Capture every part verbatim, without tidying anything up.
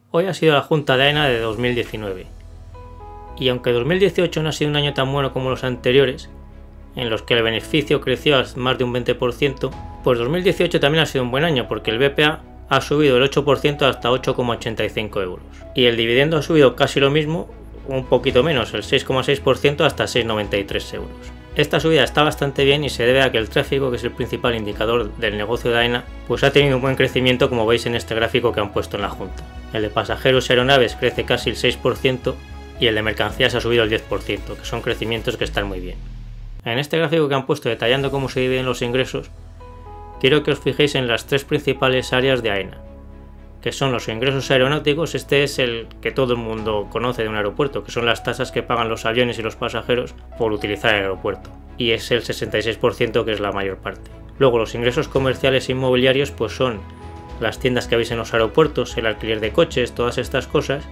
Hoy ha sido la Junta de AENA de dos mil diecinueve, y aunque dos mil dieciocho no ha sido un año tan bueno como los anteriores, en los que el beneficio creció a más de un veinte por ciento, pues dos mil dieciocho también ha sido un buen año porque el B P A ha subido el ocho por ciento hasta ocho coma ochenta y cinco euros, y el dividendo ha subido casi lo mismo, un poquito menos, el seis coma seis por ciento hasta seis coma noventa y tres euros. Esta subida está bastante bien y se debe a que el tráfico, que es el principal indicador del negocio de AENA, pues ha tenido un buen crecimiento, como veis en este gráfico que han puesto en la Junta. El de pasajeros y aeronaves crece casi el seis por ciento y el de mercancías ha subido el diez por ciento, que son crecimientos que están muy bien. En este gráfico que han puesto detallando cómo se dividen los ingresos, quiero que os fijéis en las tres principales áreas de AENA, que son los ingresos aeronáuticos. Este es el que todo el mundo conoce de un aeropuerto, que son las tasas que pagan los aviones y los pasajeros por utilizar el aeropuerto, y es el sesenta y seis por ciento, que es la mayor parte. Luego los ingresos comerciales e inmobiliarios pues son las tiendas que veis en los aeropuertos, el alquiler de coches, todas estas cosas,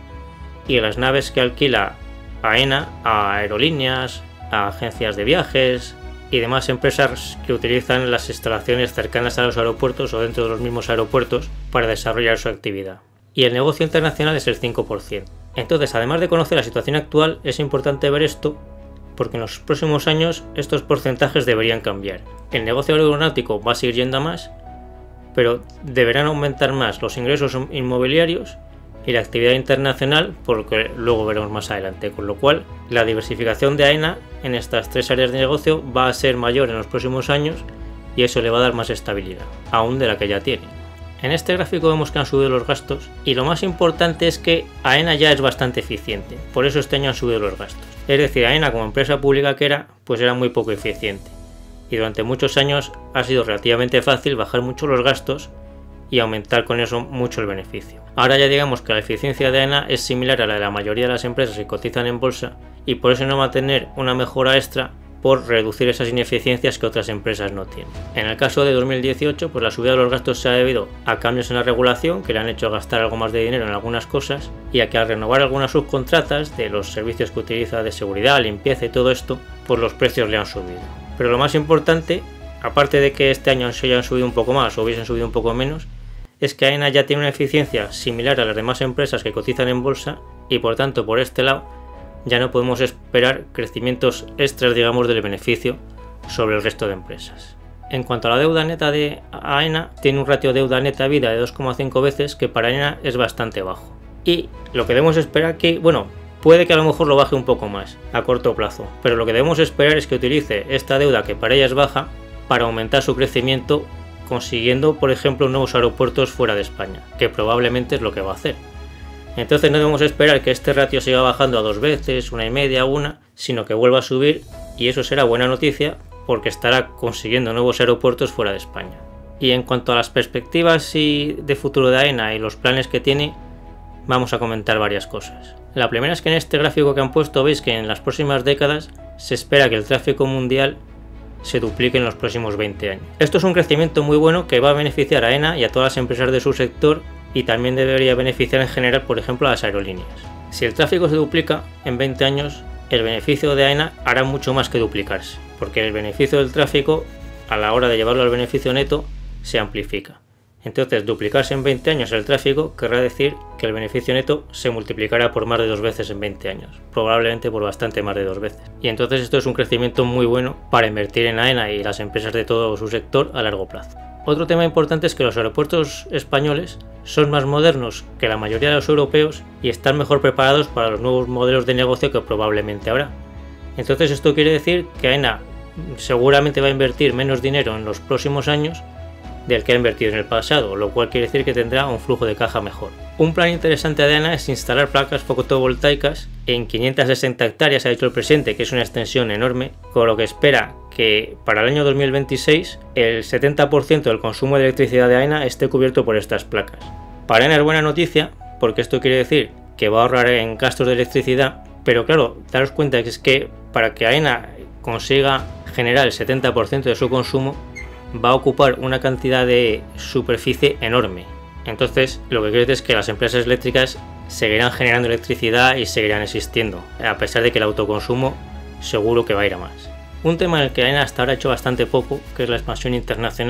y las naves que alquila AENA a aerolíneas, a agencias de viajes y demás empresas que utilizan las instalaciones cercanas a los aeropuertos o dentro de los mismos aeropuertos para desarrollar su actividad. Y el negocio internacional es el cinco por ciento. Entonces, además de conocer la situación actual, es importante ver esto porque en los próximos años estos porcentajes deberían cambiar. El negocio aeronáutico va a seguir yendo a más, pero deberán aumentar más los ingresos inmobiliarios y la actividad internacional, por lo que luego veremos más adelante, con lo cual la diversificación de AENA en estas tres áreas de negocio va a ser mayor en los próximos años y eso le va a dar más estabilidad, aún de la que ya tiene. En este gráfico vemos que han subido los gastos y lo más importante es que AENA ya es bastante eficiente, por eso este año han subido los gastos. Es decir, AENA como empresa pública que era, pues era muy poco eficiente y durante muchos años ha sido relativamente fácil bajar mucho los gastos y aumentar con eso mucho el beneficio. Ahora ya digamos que la eficiencia de AENA es similar a la de la mayoría de las empresas que cotizan en bolsa y por eso no va a tener una mejora extra por reducir esas ineficiencias que otras empresas no tienen. En el caso de dos mil dieciocho, pues la subida de los gastos se ha debido a cambios en la regulación que le han hecho gastar algo más de dinero en algunas cosas y a que al renovar algunas subcontratas de los servicios que utiliza de seguridad, limpieza y todo esto, pues los precios le han subido. Pero lo más importante, aparte de que este año se hayan subido un poco más o hubiesen subido un poco menos, es que AENA ya tiene una eficiencia similar a las demás empresas que cotizan en bolsa y por tanto por este lado ya no podemos esperar crecimientos extras, digamos, del beneficio sobre el resto de empresas. En cuanto a la deuda neta de AENA, tiene un ratio deuda neta vida de dos coma cinco veces, que para AENA es bastante bajo. Y lo que debemos esperar que, bueno, puede que a lo mejor lo baje un poco más a corto plazo, pero lo que debemos esperar es que utilice esta deuda que para ella es baja para aumentar su crecimiento, consiguiendo, por ejemplo, nuevos aeropuertos fuera de España, que probablemente es lo que va a hacer. Entonces no debemos esperar que este ratio siga bajando a dos veces, una y media, una, sino que vuelva a subir, y eso será buena noticia porque estará consiguiendo nuevos aeropuertos fuera de España. Y en cuanto a las perspectivas y de futuro de AENA y los planes que tiene, vamos a comentar varias cosas. La primera es que en este gráfico que han puesto veis que en las próximas décadas se espera que el tráfico mundial se duplique en los próximos veinte años. Esto es un crecimiento muy bueno que va a beneficiar a AENA y a todas las empresas de su sector y también debería beneficiar en general, por ejemplo, a las aerolíneas. Si el tráfico se duplica en veinte años, el beneficio de AENA hará mucho más que duplicarse, porque el beneficio del tráfico, a la hora de llevarlo al beneficio neto, se amplifica. Entonces, duplicarse en veinte años el tráfico querrá decir que el beneficio neto se multiplicará por más de dos veces en veinte años, probablemente por bastante más de dos veces. Y entonces esto es un crecimiento muy bueno para invertir en AENA y las empresas de todo su sector a largo plazo. Otro tema importante es que los aeropuertos españoles son más modernos que la mayoría de los europeos y están mejor preparados para los nuevos modelos de negocio que probablemente habrá. Entonces esto quiere decir que AENA seguramente va a invertir menos dinero en los próximos años del que ha invertido en el pasado, lo cual quiere decir que tendrá un flujo de caja mejor. Un plan interesante de AENA es instalar placas fotovoltaicas en quinientas sesenta hectáreas, ha dicho el presidente, que es una extensión enorme, con lo que espera que para el año dos mil veintiséis el setenta por ciento del consumo de electricidad de AENA esté cubierto por estas placas. Para AENA es buena noticia, porque esto quiere decir que va a ahorrar en gastos de electricidad, pero claro, daros cuenta que es que para que AENA consiga generar el setenta por ciento de su consumo, va a ocupar una cantidad de superficie enorme. Entonces lo que quiere decir es que las empresas eléctricas seguirán generando electricidad y seguirán existiendo, a pesar de que el autoconsumo seguro que va a ir a más. Un tema en el que AENA hasta ahora ha hecho bastante poco, que es la expansión internacional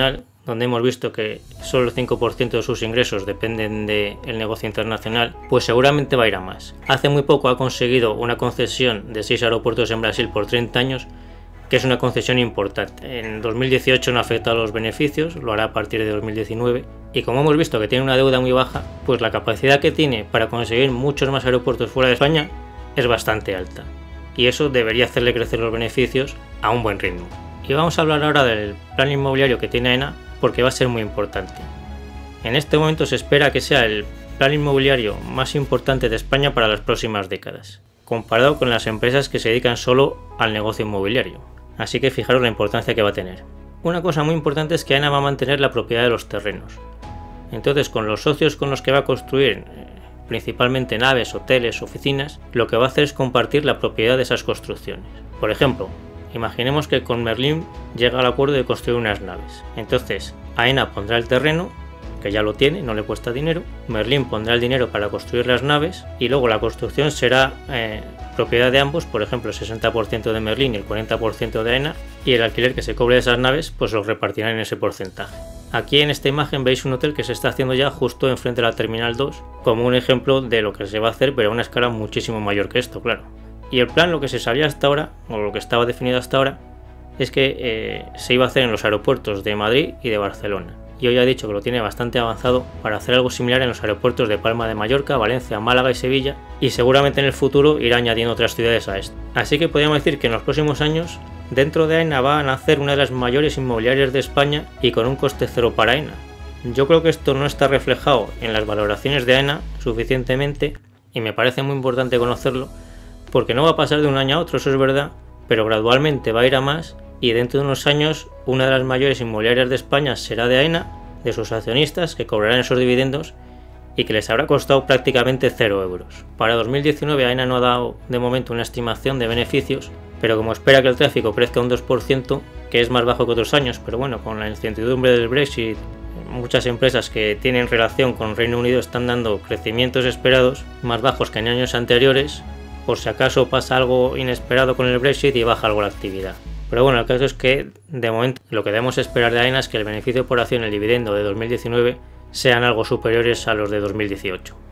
donde hemos visto que solo el cinco por ciento de sus ingresos dependen del negocio internacional, pues seguramente va a ir a más. Hace muy poco ha conseguido una concesión de seis aeropuertos en Brasil por treinta años, que es una concesión importante. En dos mil dieciocho no ha afectado a los beneficios, lo hará a partir de dos mil diecinueve, y como hemos visto que tiene una deuda muy baja, pues la capacidad que tiene para conseguir muchos más aeropuertos fuera de España es bastante alta, y eso debería hacerle crecer los beneficios a un buen ritmo. Y vamos a hablar ahora del plan inmobiliario que tiene AENA, porque va a ser muy importante. En este momento se espera que sea el plan inmobiliario más importante de España para las próximas décadas, comparado con las empresas que se dedican solo al negocio inmobiliario. Así que fijaros la importancia que va a tener. Una cosa muy importante es que AENA va a mantener la propiedad de los terrenos. Entonces, con los socios con los que va a construir, principalmente naves, hoteles, oficinas, lo que va a hacer es compartir la propiedad de esas construcciones. Por ejemplo, imaginemos que con Merlin llega al acuerdo de construir unas naves. Entonces, AENA pondrá el terreno, que ya lo tiene, no le cuesta dinero. Merlin pondrá el dinero para construir las naves y luego la construcción será eh, propiedad de ambos, por ejemplo, el sesenta por ciento de Merlin y el cuarenta por ciento de AENA, y el alquiler que se cobre de esas naves pues lo repartirán en ese porcentaje. Aquí en esta imagen veis un hotel que se está haciendo ya justo enfrente de la Terminal dos, como un ejemplo de lo que se va a hacer, pero a una escala muchísimo mayor que esto, claro. Y el plan, lo que se sabía hasta ahora, o lo que estaba definido hasta ahora, es que eh, se iba a hacer en los aeropuertos de Madrid y de Barcelona. Y hoy ha dicho que lo tiene bastante avanzado para hacer algo similar en los aeropuertos de Palma de Mallorca, Valencia, Málaga y Sevilla, y seguramente en el futuro irá añadiendo otras ciudades a esto. Así que podríamos decir que en los próximos años, dentro de AENA va a nacer una de las mayores inmobiliarias de España y con un coste cero para AENA. Yo creo que esto no está reflejado en las valoraciones de AENA suficientemente, y me parece muy importante conocerlo, porque no va a pasar de un año a otro, eso es verdad, pero gradualmente va a ir a más, y dentro de unos años una de las mayores inmobiliarias de España será de AENA, de sus accionistas, que cobrarán esos dividendos y que les habrá costado prácticamente cero euros. Para dos mil diecinueve AENA no ha dado de momento una estimación de beneficios, pero como espera que el tráfico crezca un dos por ciento, que es más bajo que otros años, pero bueno, con la incertidumbre del Brexit, muchas empresas que tienen relación con Reino Unido están dando crecimientos esperados más bajos que en años anteriores, por si acaso pasa algo inesperado con el Brexit y baja algo la actividad. Pero bueno, el caso es que de momento lo que debemos esperar de AENA es que el beneficio por acción y el dividendo de dos mil diecinueve sean algo superiores a los de dos mil dieciocho.